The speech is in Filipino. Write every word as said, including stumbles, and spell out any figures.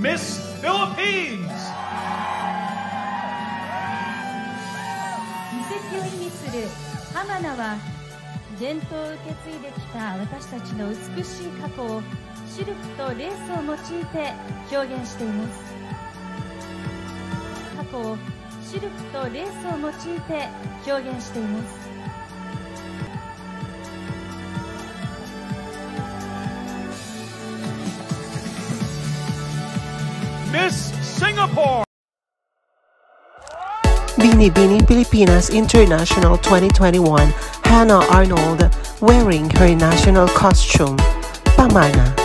Miss Philippines! 遺跡を意味するパマナは、伝統を受け継いできた私たちの美しい過去をシルクとレースを用いて表現しています。過去をシルクとレースを用いて表現しています。 Miss Singapore! Binibining Pilipinas International twenty twenty-one, Hannah Arnold wearing her national costume, Pamana.